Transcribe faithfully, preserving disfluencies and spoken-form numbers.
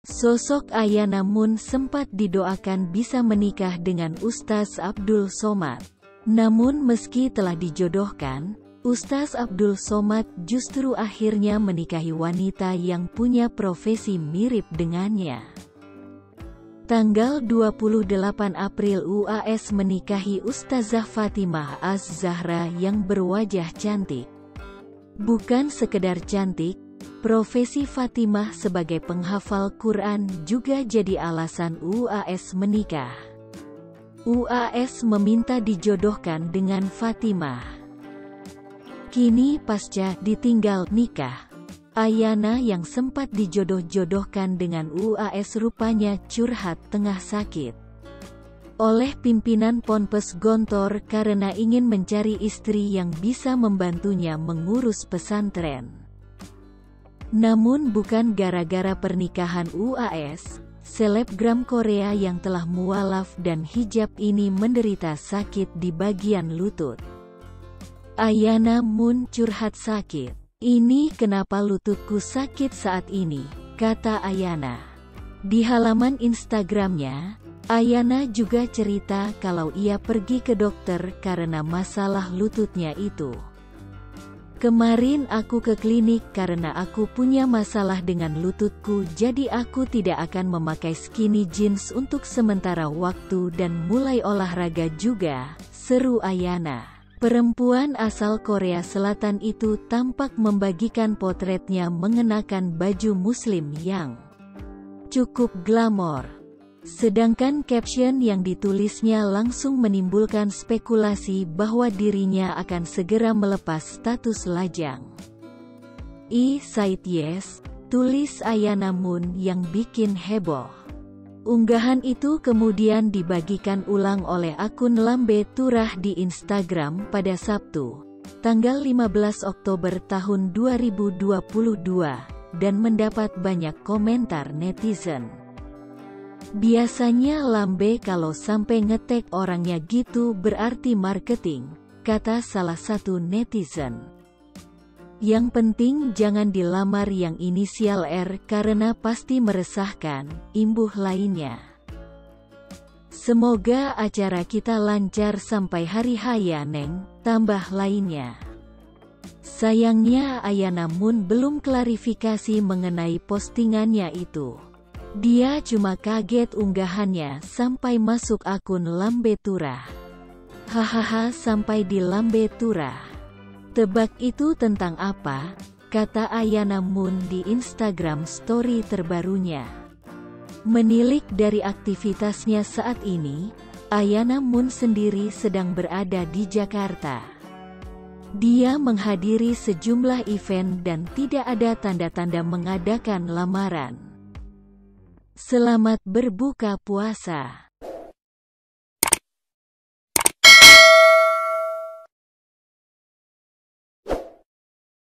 Sosok Ayana Moon sempat didoakan bisa menikah dengan Ustaz Abdul Somad. Namun meski telah dijodohkan, Ustaz Abdul Somad justru akhirnya menikahi wanita yang punya profesi mirip dengannya. Tanggal dua puluh delapan April U A S menikahi Ustazah Fatimah Az-Zahra yang berwajah cantik. Bukan sekedar cantik, profesi Fatimah sebagai penghafal Quran juga jadi alasan U A S menikah. U A S meminta dijodohkan dengan Fatimah. Kini pasca ditinggal nikah, Ayana yang sempat dijodoh-jodohkan dengan U A S rupanya curhat tengah sakit oleh pimpinan Ponpes Gontor karena ingin mencari istri yang bisa membantunya mengurus pesantren. Namun bukan gara-gara pernikahan U A S, selebgram Korea yang telah mualaf dan hijab ini menderita sakit di bagian lutut. Ayana Moon curhat sakit. "Ini kenapa lututku sakit saat ini," kata Ayana. Di halaman Instagramnya, Ayana juga cerita kalau ia pergi ke dokter karena masalah lututnya itu. "Kemarin aku ke klinik karena aku punya masalah dengan lututku, jadi aku tidak akan memakai skinny jeans untuk sementara waktu dan mulai olahraga juga," seru Ayana. Perempuan asal Korea Selatan itu tampak membagikan potretnya mengenakan baju muslim yang cukup glamor. Sedangkan caption yang ditulisnya langsung menimbulkan spekulasi bahwa dirinya akan segera melepas status lajang. "I said yes," tulis Ayana Moon yang bikin heboh. Unggahan itu kemudian dibagikan ulang oleh akun Lambe Turah di Instagram pada Sabtu, tanggal lima belas Oktober tahun dua ribu dua puluh dua, dan mendapat banyak komentar netizen. "Biasanya Lambe kalau sampai ngetek orangnya gitu berarti marketing," kata salah satu netizen. "Yang penting jangan dilamar yang inisial R karena pasti meresahkan," imbuh lainnya. "Semoga acara kita lancar sampai hari haya Neng," tambah lainnya. Sayangnya Ayana Moon belum klarifikasi mengenai postingannya itu. Dia cuma kaget unggahannya sampai masuk akun Lambe Turah. "Hahaha, sampai di Lambe Turah. Tebak itu tentang apa?" kata Ayana Moon di Instagram story terbarunya. Menilik dari aktivitasnya saat ini, Ayana Moon sendiri sedang berada di Jakarta. Dia menghadiri sejumlah event dan tidak ada tanda-tanda mengadakan lamaran. Selamat berbuka puasa.